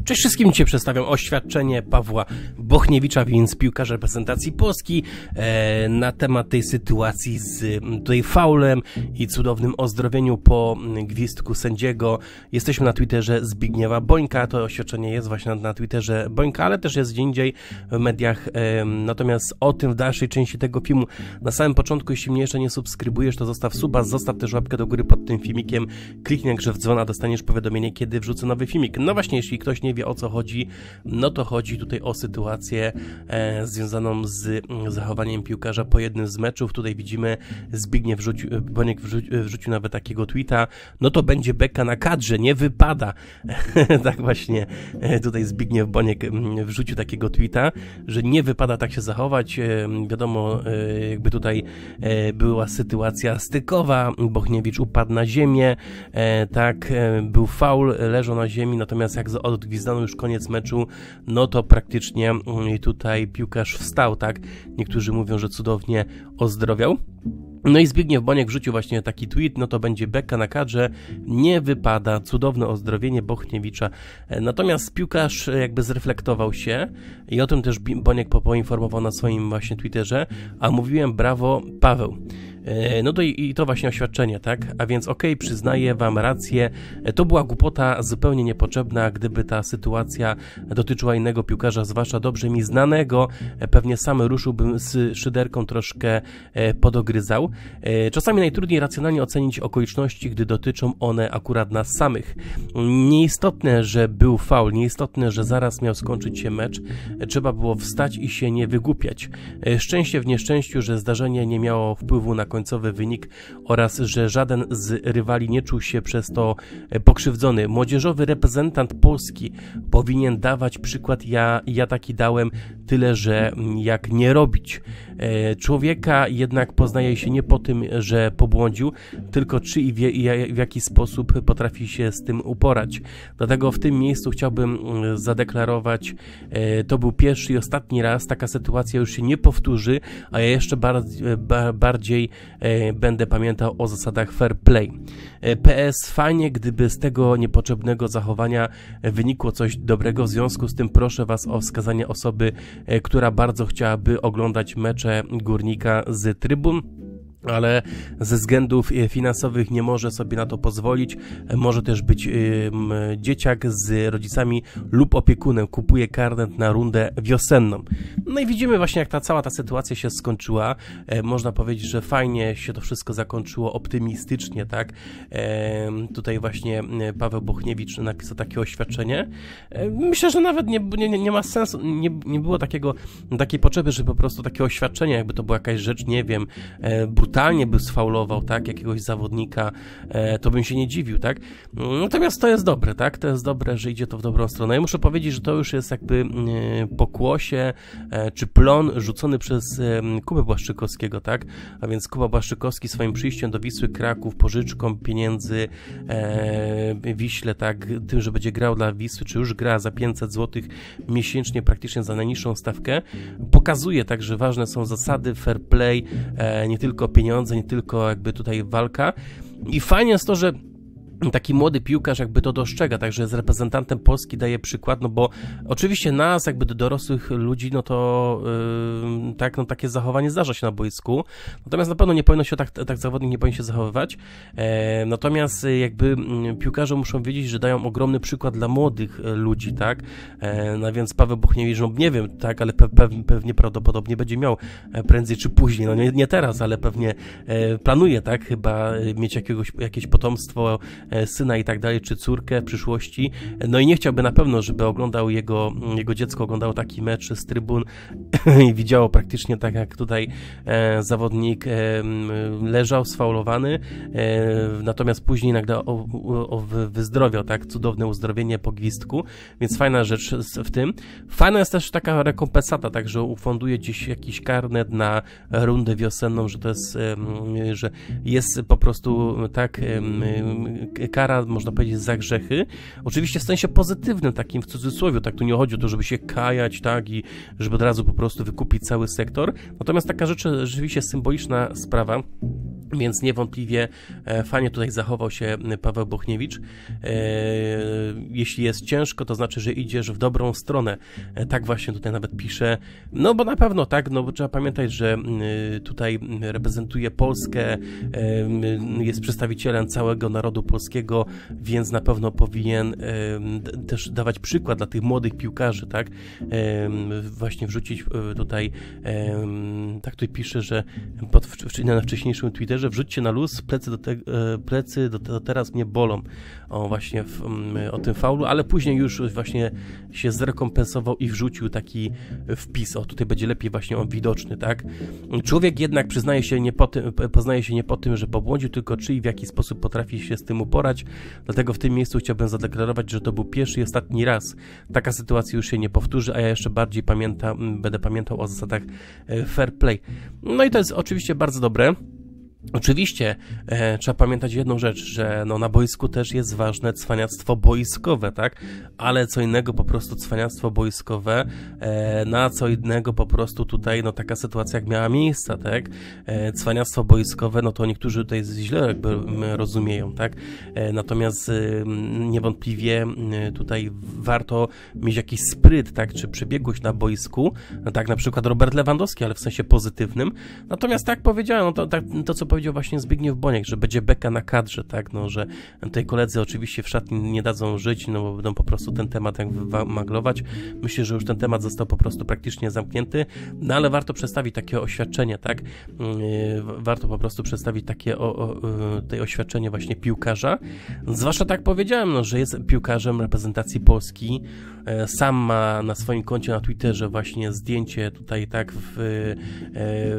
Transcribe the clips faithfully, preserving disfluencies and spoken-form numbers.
Cześć wszystkim, dzisiaj przedstawiam oświadczenie Pawła Bochniewicza, więc piłkarza reprezentacji Polski e, na temat tej sytuacji z tutaj faulem i cudownym ozdrowieniu po gwizdku sędziego. Jesteśmy na Twitterze Zbigniewa Bońka, to oświadczenie jest właśnie na, na Twitterze Bońka, ale też jest gdzie indziej w mediach, e, natomiast o tym w dalszej części tego filmu. Na samym początku, jeśli mnie jeszcze nie subskrybujesz, to zostaw suba, zostaw też łapkę do góry pod tym filmikiem, kliknij jak grzew dzwona, dostaniesz powiadomienie, kiedy wrzucę nowy filmik. No właśnie, jeśli ktoś nie wie, o co chodzi, no to chodzi tutaj o sytuację e, związaną z m, zachowaniem piłkarza po jednym z meczów. Tutaj widzimy, Zbigniew wrzucił, Boniek wrzuci, wrzucił nawet takiego tweeta, no to będzie beka na kadrze, nie wypada. Tak właśnie e, tutaj Zbigniew Boniek m, wrzucił takiego tweeta, że nie wypada tak się zachować. E, wiadomo, e, jakby tutaj e, była sytuacja stykowa, Bochniewicz upadł na ziemię, e, tak, e, był faul, leżał na ziemi, natomiast jak odgwizdano już koniec meczu, no to praktycznie tutaj piłkarz wstał, tak? Niektórzy mówią, że cudownie ozdrowiał. No i Zbigniew Boniek wrzucił właśnie taki tweet, no to będzie beka na kadrze, nie wypada, cudowne ozdrowienie Bochniewicza. Natomiast piłkarz jakby zreflektował się i o tym też Boniek poinformował na swoim właśnie Twitterze, a mówiłem brawo Paweł. No to i, i to właśnie oświadczenie, tak? A więc okej, okay, przyznaję wam rację, to była głupota zupełnie niepotrzebna, gdyby ta sytuacja dotyczyła innego piłkarza, zwłaszcza dobrze mi znanego, pewnie sam ruszyłbym z szyderką, troszkę podogryzał. Czasami najtrudniej racjonalnie ocenić okoliczności, gdy dotyczą one akurat nas samych. Nieistotne, że był faul, nieistotne, że zaraz miał skończyć się mecz, trzeba było wstać i się nie wygłupiać. Szczęście w nieszczęściu, że zdarzenie nie miało wpływu na końcowy wynik oraz, że żaden z rywali nie czuł się przez to pokrzywdzony. Młodzieżowy reprezentant Polski powinien dawać przykład, ja, ja taki dałem, tyle, że jak nie robić. Człowieka jednak poznaje się nie po tym, że pobłądził, tylko czy i w, i w jaki sposób potrafi się z tym uporać. Dlatego w tym miejscu chciałbym zadeklarować, to był pierwszy i ostatni raz, taka sytuacja już się nie powtórzy, a ja jeszcze bardziej, bardziej będę pamiętał o zasadach fair play. P S fajnie, gdyby z tego niepotrzebnego zachowania wynikło coś dobrego, w związku z tym proszę was o wskazanie osoby, która bardzo chciałaby oglądać mecze Górnika z trybun, ale ze względów finansowych nie może sobie na to pozwolić. Może też być y, dzieciak z rodzicami lub opiekunem. Kupuje karnet na rundę wiosenną. No i widzimy właśnie, jak ta cała ta sytuacja się skończyła. E, można powiedzieć, że fajnie się to wszystko zakończyło, optymistycznie, tak? E, tutaj właśnie Paweł Bochniewicz napisał takie oświadczenie. E, myślę, że nawet nie, nie, nie ma sensu, nie, nie było takiego, takiej potrzeby, żeby po prostu takie oświadczenie, jakby to była jakaś rzecz, nie wiem, e, brutalnie by sfaulował, tak, jakiegoś zawodnika, e, to bym się nie dziwił, tak. Natomiast to jest dobre, tak, to jest dobre, że idzie to w dobrą stronę. Ja muszę powiedzieć, że to już jest jakby e, pokłosie, e, czy plon rzucony przez e, Kubę Błaszczykowskiego, tak, a więc Kuba Błaszczykowski swoim przyjściem do Wisły Kraków, pożyczką pieniędzy e, Wiśle, tak, tym, że będzie grał dla Wisły, czy już gra za pięćset złotych miesięcznie, praktycznie za najniższą stawkę, pokazuje tak, że ważne są zasady, fair play, e, nie tylko pieniądze, nie tylko jakby tutaj walka. I fajnie jest to, że taki młody piłkarz jakby to dostrzega, także z reprezentantem Polski daje przykład, no bo oczywiście nas, jakby do dorosłych ludzi, no to yy, tak, no takie zachowanie zdarza się na boisku, natomiast na pewno nie powinno się tak, tak zawodnik nie powinien się zachowywać, e, natomiast jakby piłkarze muszą wiedzieć, że dają ogromny przykład dla młodych ludzi, tak, e, no więc Paweł Bochniewicz, no nie wiem, tak, ale pe pe pewnie prawdopodobnie będzie miał prędzej czy później, no nie, nie teraz, ale pewnie e, planuje, tak, chyba mieć jakiegoś, jakieś potomstwo, syna i tak dalej, czy córkę w przyszłości. No i nie chciałby na pewno, żeby oglądał jego, jego dziecko oglądało taki mecz z trybun i widziało praktycznie tak, jak tutaj e, zawodnik e, leżał sfaulowany, e, natomiast później nagle o, o, o wyzdrowiał, tak, cudowne uzdrowienie po gwizdku, więc fajna rzecz w tym. Fajna jest też taka rekompensata, tak, że ufunduje gdzieś jakiś karnet na rundę wiosenną, że to jest, e, że jest po prostu tak e, kara, można powiedzieć, za grzechy. Oczywiście w sensie pozytywnym, takim w cudzysłowie, tak, tu nie chodzi o to, żeby się kajać, tak, i żeby od razu po prostu wykupić cały sektor. Natomiast taka rzecz, rzeczywiście symboliczna sprawa, Więc niewątpliwie e, fajnie tutaj zachował się Paweł Bochniewicz. E, jeśli jest ciężko, to znaczy, że idziesz w dobrą stronę. E, tak właśnie tutaj nawet pisze. No bo na pewno tak, no bo trzeba pamiętać, że y, tutaj reprezentuje Polskę, y, jest przedstawicielem całego narodu polskiego, więc na pewno powinien y, też dawać przykład dla tych młodych piłkarzy, tak? Y, właśnie wrzucić y, tutaj, y, tak tutaj pisze, że pod, w, na wcześniejszym Twitterze, że wrzućcie na luz, plecy do, te, plecy do, do teraz mnie bolą, o właśnie w, o tym faulu, ale później już właśnie się zrekompensował i wrzucił taki wpis, o tutaj będzie lepiej właśnie on widoczny, tak? Człowiek jednak przyznaje się nie po tym, poznaje się nie po tym, że pobłądził, tylko czy i w jaki sposób potrafi się z tym uporać, dlatego w tym miejscu chciałbym zadeklarować, że to był pierwszy i ostatni raz. Taka sytuacja już się nie powtórzy, a ja jeszcze bardziej pamiętam, będę pamiętał o zasadach fair play. No i to jest oczywiście bardzo dobre. Oczywiście e, trzeba pamiętać jedną rzecz, że no, na boisku też jest ważne cwaniactwo boiskowe, tak? Ale co innego po prostu cwaniactwo boiskowe, e, na co innego po prostu tutaj no taka sytuacja jak miała miejsce, tak? E, cwaniactwo boiskowe, no to niektórzy tutaj źle jakby rozumieją, tak? E, natomiast e, niewątpliwie e, tutaj warto mieć jakiś spryt, tak? Czy przebiegłość na boisku, no, tak na przykład Robert Lewandowski, ale w sensie pozytywnym. Natomiast tak powiedziałem, no to, tak, to co powiedział właśnie Zbigniew Boniek, że będzie beka na kadrze, tak, no, że tutaj koledzy oczywiście w szatni nie dadzą żyć, no bo będą po prostu ten temat jak maglować. Myślę, że już ten temat został po prostu praktycznie zamknięty, no ale warto przedstawić takie oświadczenie, tak, yy, warto po prostu przedstawić takie o, o, tutaj oświadczenie właśnie piłkarza, zwłaszcza tak powiedziałem, no, że jest piłkarzem reprezentacji Polski, yy, sam ma na swoim koncie na Twitterze właśnie zdjęcie tutaj, tak, w, yy,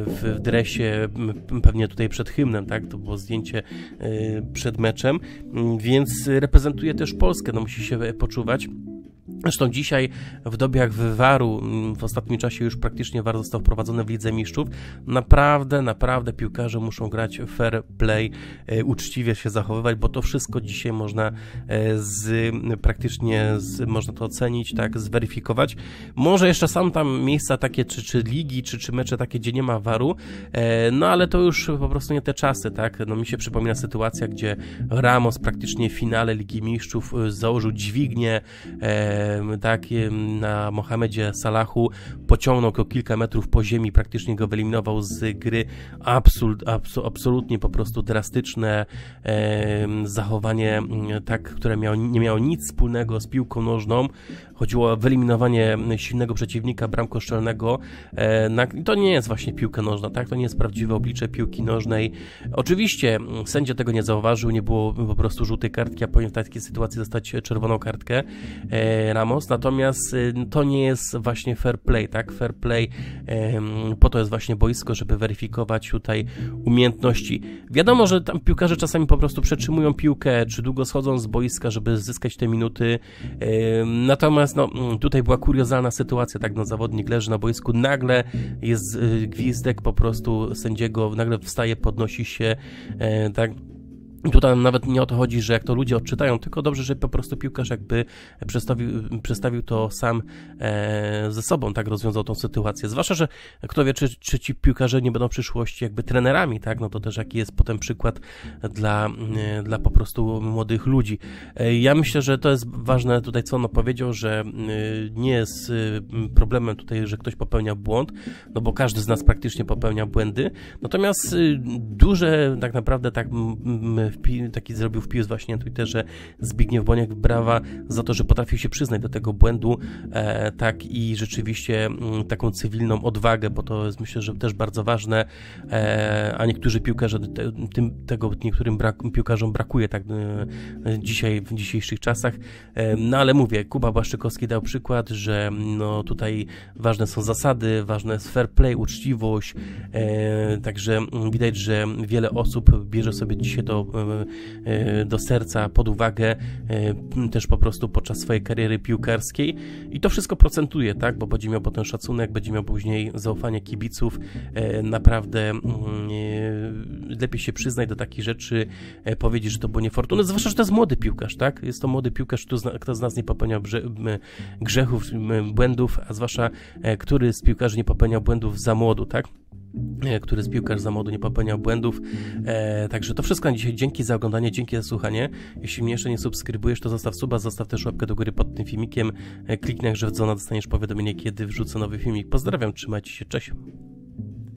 w dresie, pewnie tutaj przed hymnem, tak, to było zdjęcie y, przed meczem, więc reprezentuje też Polskę, no musi się poczuwać. Zresztą dzisiaj w dobie jak wywaru, w ostatnim czasie już praktycznie war został wprowadzony w Lidze Mistrzów, naprawdę, naprawdę piłkarze muszą grać fair play, e, uczciwie się zachowywać, bo to wszystko dzisiaj można e, z, praktycznie z, można to ocenić, tak, zweryfikować. Może jeszcze są tam miejsca takie, czy, czy ligi, czy, czy mecze takie, gdzie nie ma waru, e, no ale to już po prostu nie te czasy, tak, no mi się przypomina sytuacja, gdzie Ramos praktycznie w finale Ligi Mistrzów założył dźwignię, e, tak, na Mohamedzie Salahu, pociągnął go kilka metrów po ziemi, praktycznie go wyeliminował z gry. Absolut, abso, absolutnie po prostu drastyczne e, zachowanie, tak, które miało, nie miało nic wspólnego z piłką nożną. Chodziło o wyeliminowanie silnego przeciwnika bramkostrzelnego. E, na, to nie jest właśnie piłka nożna, tak? To nie jest prawdziwe oblicze piłki nożnej. Oczywiście sędzia tego nie zauważył, nie było po prostu żółtej kartki, a powinien w takiej sytuacji dostać czerwoną kartkę e, Ramos, natomiast e, to nie jest właśnie fair play, tak? Fair play, e, po to jest właśnie boisko, żeby weryfikować tutaj umiejętności. Wiadomo, że tam piłkarze czasami po prostu przetrzymują piłkę, czy długo schodzą z boiska, żeby zyskać te minuty, e, natomiast no, tutaj była kuriozalna sytuacja, tak, no zawodnik leży na boisku, nagle jest y, gwizdek po prostu sędziego, nagle wstaje, podnosi się, e, tak. Tutaj nawet nie o to chodzi, że jak to ludzie odczytają, tylko dobrze, że po prostu piłkarz jakby przedstawił, przedstawił to sam e, ze sobą, tak, rozwiązał tą sytuację. Zwłaszcza, że kto wie, czy, czy ci piłkarze nie będą w przyszłości jakby trenerami, tak, no to też jaki jest potem przykład dla, e, dla po prostu młodych ludzi. E, ja myślę, że to jest ważne tutaj, co on powiedział, że e, nie jest e, problemem tutaj, że ktoś popełnia błąd, no bo każdy z nas praktycznie popełnia błędy, natomiast e, duże tak naprawdę tak m, taki zrobił wpis właśnie na Twitterze Zbigniew Boniek, brawa za to, że potrafił się przyznać do tego błędu, e, tak, i rzeczywiście m, taką cywilną odwagę, bo to jest, myślę, że też bardzo ważne, e, a niektórzy piłkarze, te, tym, tego niektórym brak, piłkarzom brakuje tak e, dzisiaj, w dzisiejszych czasach, e, no ale mówię, Kuba Błaszczykowski dał przykład, że no tutaj ważne są zasady, ważne jest fair play, uczciwość, e, także widać, że wiele osób bierze sobie dzisiaj to do serca, pod uwagę, też po prostu podczas swojej kariery piłkarskiej i to wszystko procentuje, tak, bo będzie miał potem szacunek, będzie miał później zaufanie kibiców, naprawdę lepiej się przyznać do takich rzeczy, e, powiedzieć, że to było niefortunne, zwłaszcza, że to jest młody piłkarz, tak? Jest to młody piłkarz, kto, zna, kto z nas nie popełniał brze, m, grzechów, m, błędów, a zwłaszcza, e, który z piłkarzy nie popełniał błędów za młodu, tak? Który z piłkarz za młodu nie popełniał błędów. E, także to wszystko na dzisiaj. Dzięki za oglądanie, dzięki za słuchanie. Jeśli mnie jeszcze nie subskrybujesz, to zostaw suba, zostaw też łapkę do góry pod tym filmikiem. E, kliknij, że w dzwona dostaniesz powiadomienie, kiedy wrzucę nowy filmik. Pozdrawiam, trzymajcie się, cześć.